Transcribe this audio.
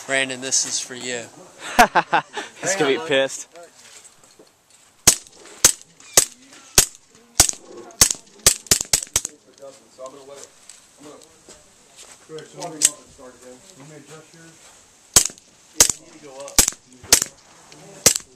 Brandon, this is for you. He's gonna be pissed. So I'm gonna let it. Good. So let me start again. You may adjust yours. Yeah, you need to go up.